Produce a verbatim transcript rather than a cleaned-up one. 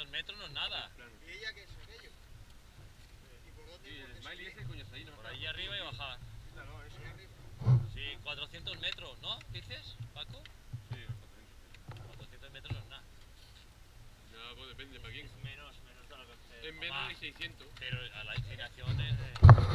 cuatrocientos metros no es nada. ¿Y ella qué es aquello? ¿Y por dónde? Sí, el smiley ese coño está ahí, ¿no? Por ahí arriba y bajar. Claro, eso. Ahí arriba. Sí, cuatrocientos metros, ¿no? ¿Dices, Paco? Sí, los cuatrocientos. cuatrocientos metros no es nada. Ya, pues depende para quién. Es menos, menos de lo que... Es menos de seiscientos. Pero a la inclinación es...